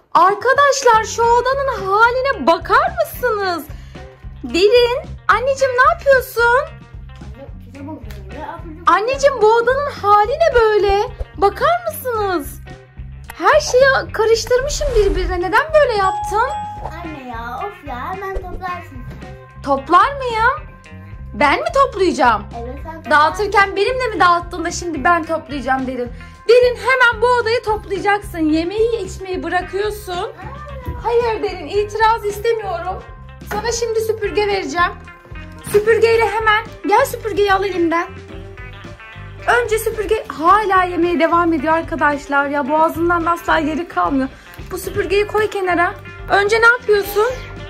Arkadaşlar şu odanın haline bakar mısınız? Derin, anneciğim ne yapıyorsun? Anneciğim bu odanın hali ne böyle? Bakar mısınız? Her şeyi karıştırmışım birbirine. Neden böyle yaptın? Anne ya of ya hemen toplarsın. Toplar mıyım? Ben mi toplayacağım? Evet sen Dağıtırken benimle mi dağıttın da şimdi ben toplayacağım Derin. Derin hemen bu odayı toplayacaksın. Yemeği içmeyi bırakıyorsun. Hayır Derin, itiraz istemiyorum. Sana şimdi süpürge vereceğim. Süpürgeyle hemen gel, süpürgeyi al elimden. Önce süpürge hala yemeye devam ediyor arkadaşlar. Ya boğazından asla geri kalmıyor. Bu süpürgeyi koy kenara. Önce ne yapıyorsun?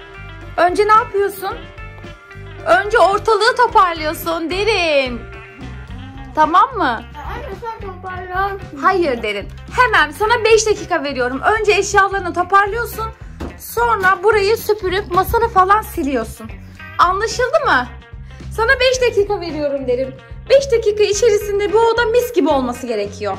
Önce ortalığı toparlıyorsun Derin. Tamam mı? Anne sen toparlarsın. Hayır Derin. Hemen sana 5 dakika veriyorum. Önce eşyalarını toparlıyorsun. Sonra burayı süpürüp masanı falan siliyorsun. Anlaşıldı mı? Sana 5 dakika veriyorum Derin. 5 dakika içerisinde bu oda mis gibi olması gerekiyor.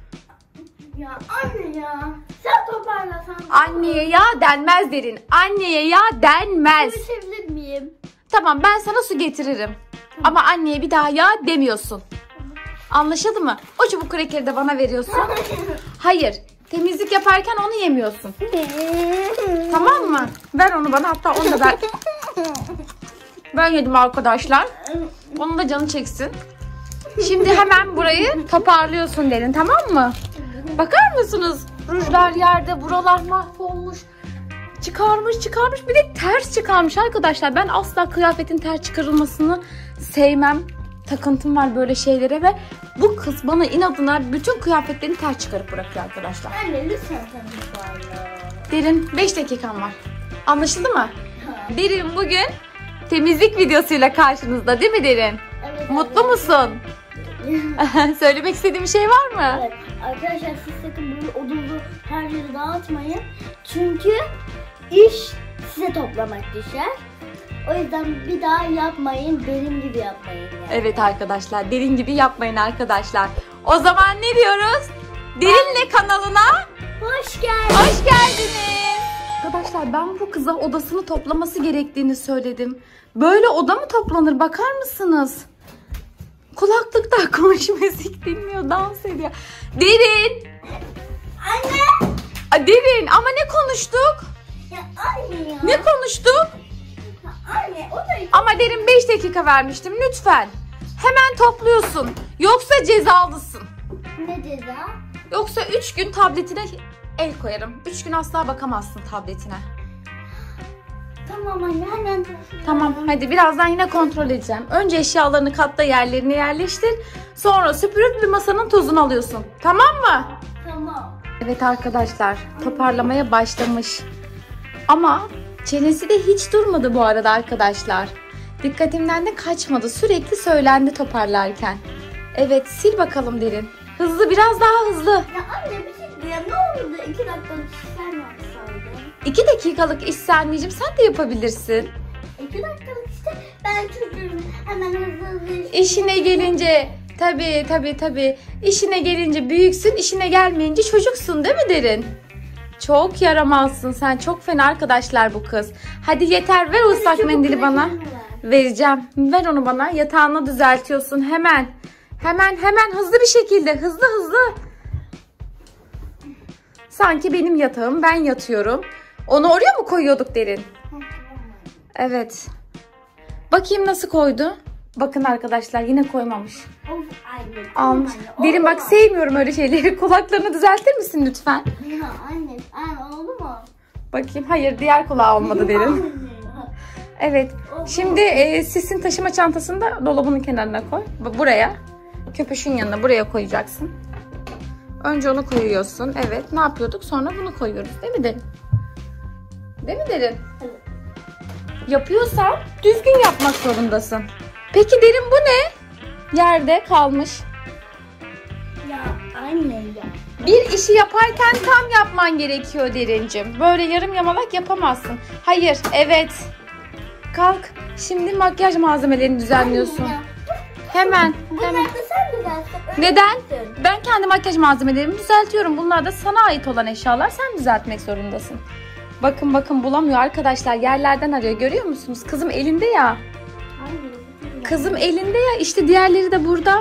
Ya anne ya. Sen toparlasan. Anneye ya denmez Derin. Anneye ya denmez. Konuşabilir miyim? Tamam, ben sana su getiririm. Ama anneye bir daha ya demiyorsun. Anlaşıldı mı? O çubuk krekeri de bana veriyorsun. Hayır. Temizlik yaparken onu yemiyorsun. Tamam mı? Ver onu bana, hatta onu da ver. Ben yedim arkadaşlar. Onun da canı çeksin. Şimdi hemen burayı toparlıyorsun Derin, tamam mı? Bakar mısınız? Rujlar yerde, buralar mahvolmuş. Çıkarmış bir de ters çıkarmış arkadaşlar. Ben asla kıyafetin ters çıkarılmasını sevmem. Takıntım var böyle şeylere ve bu kız bana inadına bütün kıyafetlerini ters çıkarıp bırakıyor arkadaşlar. Anne lütfen sen toparla. Derin, 5 dakikan var. Anlaşıldı mı? Derin bugün temizlik videosuyla karşınızda, değil mi Derin? Evet, Mutlu musun? Söylemek istediğin bir şey var mı? Evet. Arkadaşlar siz sakın böyle odunu her yere dağıtmayın. Çünkü iş size toplamak düşer. O yüzden bir daha yapmayın. Benim gibi yapmayın. Yani. Evet arkadaşlar, Derin gibi yapmayın arkadaşlar. O zaman ne diyoruz? Derin'le kanalına Hoş geldin. hoş geldiniz. Arkadaşlar ben bu kıza odasını toplaması gerektiğini söyledim. Böyle oda mı toplanır, bakar mısınız? Kulaklıkta konuş, müzik dinliyor, dans ediyor. Derin! Anne! Derin ama ne konuştuk? Ya anne ya. Ne konuştuk? Ya anne o da... Ama Derin 5 dakika vermiştim, lütfen. Hemen topluyorsun. Yoksa cezalısın. Ne ceza? Yoksa 3 gün tabletine el koyarım. 3 gün asla bakamazsın tabletine. Tamam anne hemen topluyorum. Tamam, hadi birazdan yine kontrol edeceğim. Önce eşyalarını katla, yerlerine yerleştir. Sonra süpürüp bir masanın tozunu alıyorsun. Tamam mı? Tamam. Evet arkadaşlar, toparlamaya başlamış. Ama çenesi de hiç durmadı bu arada arkadaşlar. Dikkatimden de kaçmadı. Sürekli söylendi toparlarken. Evet, sil bakalım Derin. Hızlı, biraz daha hızlı. Ya anne bir şey diyeyim. Ne olurdu 2 dakikalık sen yapsaydın? 2 dakikalık iş anneciğim, sen de yapabilirsin. 2 dakikalık işte ben çocuğum. Hemen hızlı. İşine gelince tabii. İşine gelince büyüksün, işine gelmeyince çocuksun, değil mi Derin? Çok yaramazsın sen. Çok fena arkadaşlar bu kız. Hadi yeter, ver o ıslak mendili bana. Vereceğim. Ver onu bana. Yatağını düzeltiyorsun hemen. Hemen hızlı bir şekilde. Hızlı. Sanki benim yatağım, ben yatıyorum. Onu oraya mı koyuyorduk Derin? Evet. Bakayım nasıl koydu? Bakın arkadaşlar, yine koymamış. Almış. Derin bak, sevmiyorum öyle şeyleri. Kulaklarını düzeltir misin lütfen? Ya anne oldu mu? Bakayım. Hayır, diğer kulağı olmadı Derin. Evet. Şimdi sisin taşıma çantasını da dolabının kenarına koy. Buraya. Köpüşün yanına buraya koyacaksın. Önce onu koyuyorsun. Evet. Ne yapıyorduk? Sonra bunu koyuyoruz. Değil mi Derin? Değil mi Derin? Evet. Yapıyorsan düzgün yapmak zorundasın. Peki Derin, bu ne? Yerde kalmış. Ya anne ya. Bir işi yaparken tam yapman gerekiyor Derincim. Böyle yarım yamalak yapamazsın. Hayır, evet. Kalk. Şimdi makyaj malzemelerini düzenliyorsun. Anne ya. Hemen. Bunları da sen düzenle. Neden? Ben kendi makyaj malzemelerimi düzeltiyorum. Bunlar da sana ait olan eşyalar. Sen düzeltmek zorundasın. Bakın bulamıyor arkadaşlar. Yerlerden arıyor. Görüyor musunuz? Kızım elinde ya. Kızım elinde ya. İşte diğerleri de burada.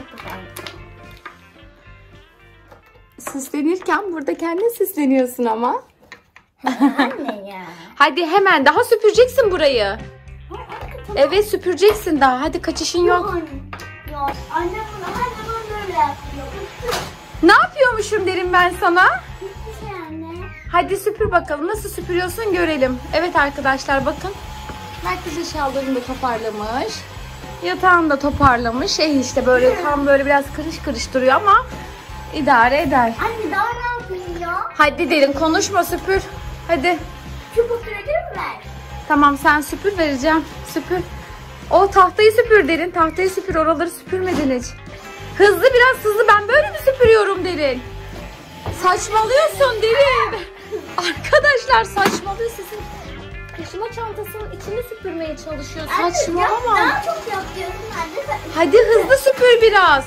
Süslenirken burada kendin süsleniyorsun ama. Anne ya. Hadi hemen daha süpüreceksin burayı. Evet süpüreceksin daha. Hadi kaçışın yok. Ya annem bunu her zaman böyle yapıyor. Ne yapıyormuşum derim ben sana. Hiçbir şey anne. Hadi süpür bakalım. Nasıl süpürüyorsun görelim. Evet arkadaşlar bakın. Makyaj eşyalarını da toparlamış. Yatağını da toparlamış. İşte böyle tam böyle biraz kırış kırış duruyor ama idare eder. Anne daha ne yapayım ya? Hadi derin konuşma süpür. Hadi. Çubuk sürekli mi ver? Tamam sen süpür vereceğim. Süpür. O tahtayı süpür derin. Tahtayı süpür. Oraları süpürmedin hiç. Hızlı biraz hızlı. Ben böyle mi süpürüyorum derin? Saçmalıyorsun derin. Arkadaşlar saçmalıyor sizin. Taşıma çantasının içini süpürmeye çalışıyor. Saçmalama. Daha çok yapıyorsun anne. Hadi hızlı süpür biraz.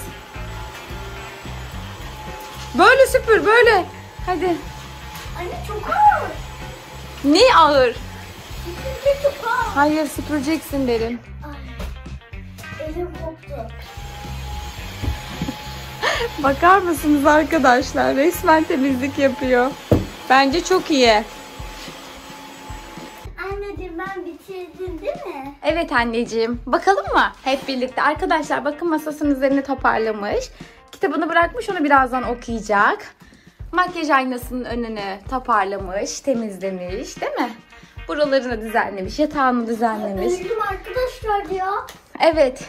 Böyle süpür böyle. Hadi. Anne çok ağır. Ne ağır? Süpürge çok ağır. Hayır süpüreceksin derin. Ay, elim koptu. Bakar mısınız arkadaşlar? Resmen temizlik yapıyor. Bence çok iyi. Anneciğim ben bitirdim değil mi? Evet anneciğim. Bakalım mı? Hep birlikte. Arkadaşlar bakın masasının üzerine toparlamış. Kitabını bırakmış onu birazdan okuyacak. Makyaj aynasının önünü toparlamış, temizlemiş değil mi? Buralarını düzenlemiş, yatağını düzenlemiş. Öldüm arkadaşlar ya. Evet.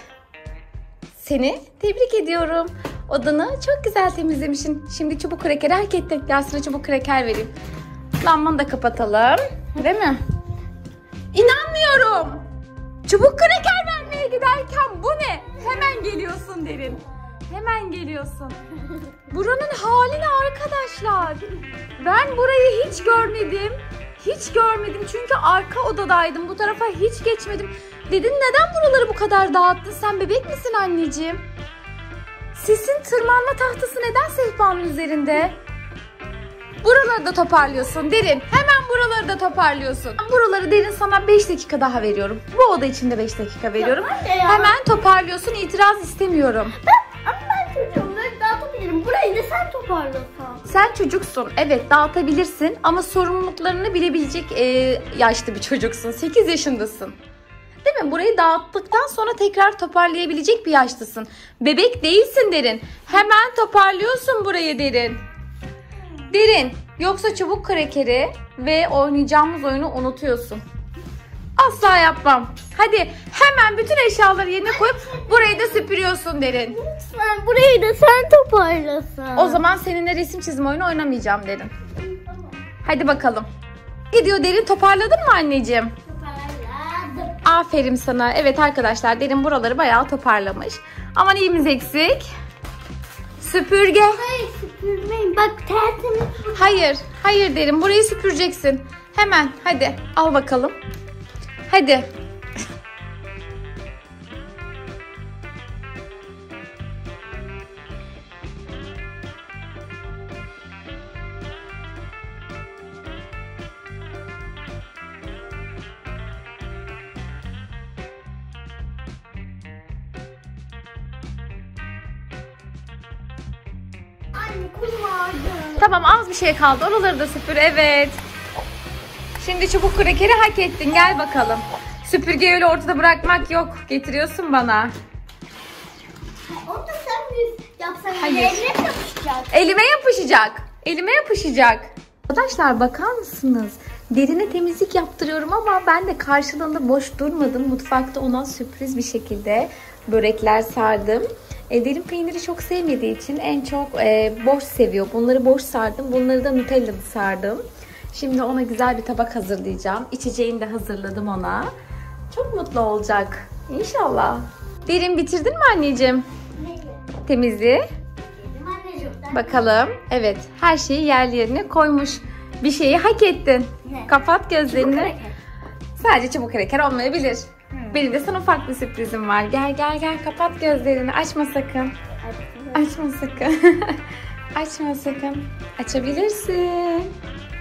Seni tebrik ediyorum. Odanı çok güzel temizlemişsin. Şimdi çubuk krekeri hak ettin. Gel sana çubuk kreker vereyim. Lambanı da kapatalım. Değil mi? İnanmıyorum. Çubuk kreker vermeye giderken bu ne? Hemen geliyorsun derin. Hemen geliyorsun. Buranın hali ne arkadaşlar? Ben burayı hiç görmedim. Hiç görmedim çünkü arka odadaydım. Bu tarafa hiç geçmedim. Dedin neden buraları bu kadar dağıttın? Sen bebek misin anneciğim? Sesin tırmanma tahtası neden sehpanın üzerinde? Buraları da toparlıyorsun derin. Hemen buraları da toparlıyorsun. Buraları derin sana 5 dakika daha veriyorum. Bu oda için de 5 dakika veriyorum. Hemen toparlıyorsun. İtiraz istemiyorum. Ama ben çocuğum böyle dağıtabilirim. Burayı da sen toparlasan. Sen çocuksun. Evet dağıtabilirsin ama sorumluluklarını bilebilecek yaşlı bir çocuksun. 8 yaşındasın. Değil mi? Burayı dağıttıktan sonra tekrar toparlayabilecek bir yaşlısın. Bebek değilsin derin. Hemen toparlıyorsun burayı derin. Derin. Yoksa çubuk krekeri ve oynayacağımız oyunu unutuyorsun. Asla yapmam. Hadi hemen bütün eşyaları yerine koyup burayı da süpürüyorsun derin. Lütfen burayı da sen toparlasın. O zaman seninle resim çizme oyunu oynamayacağım derin. Hadi bakalım. Gidiyor derin, toparladın mı anneciğim? Toparladım. Aferin sana. Evet arkadaşlar derin buraları bayağı toparlamış. Ama neyimiz eksik? Süpürge. Hayır süpürmeyin. Bak tertemiz. Hayır derin burayı süpüreceksin. Hemen hadi al bakalım. Hadi. Anne kolum ağrıdı. Tamam az bir şey kaldı. Oraları da süpür. Evet. Şimdi çubuk krekeri hak ettin. Gel bakalım. Süpürgeyi öyle ortada bırakmak yok. Getiriyorsun bana. Onu da sen bir yapsan. Hayır. Eline yapışacak. Elime yapışacak. Elime yapışacak. Arkadaşlar bakar mısınız? Derine temizlik yaptırıyorum ama ben de karşılığında boş durmadım. Mutfakta ona sürpriz bir şekilde börekler sardım. Derin peyniri çok sevmediği için en çok boş seviyor. Bunları boş sardım. Bunları da nutellalı sardım. Şimdi ona güzel bir tabak hazırlayacağım. İçeceğini de hazırladım ona. Çok mutlu olacak. İnşallah. Derin bitirdin mi anneciğim? Temizliği. Bakalım. Evet. Her şeyi yerlerine koymuş. Bir şeyi hak ettin. Ne? Kapat gözlerini. Çubuk kreker. Sadece çubuk kreker olmayabilir. Benim de sana ufak bir sürprizim var. Gel kapat gözlerini. Açma sakın. Açma sakın. Açma sakın. Açabilirsin.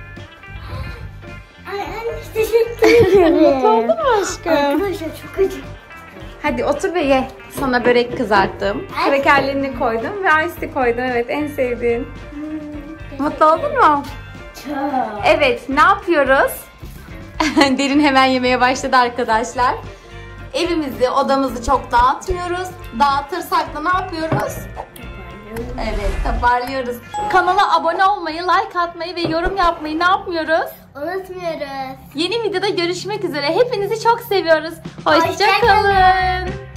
Ay anne teşekkür ederim. Mutlu oldun mu aşkım? Arkadaşlar çok acı. Hadi otur ve ye. Sana börek kızarttım. Krakerlerini koydum ve ice koydum. Evet, en sevdiğin. Mutlu oldun mu? Çok. Evet, ne yapıyoruz? Derin hemen yemeye başladı arkadaşlar. Evimizi, odamızı çok dağıtmıyoruz. Dağıtırsak da ne yapıyoruz? Evet, toparlıyoruz. Kanala abone olmayı, like atmayı ve yorum yapmayı ne yapmıyoruz? Unutmuyoruz. Yeni videoda görüşmek üzere. Hepinizi çok seviyoruz. Hoşça Hoşça kalın.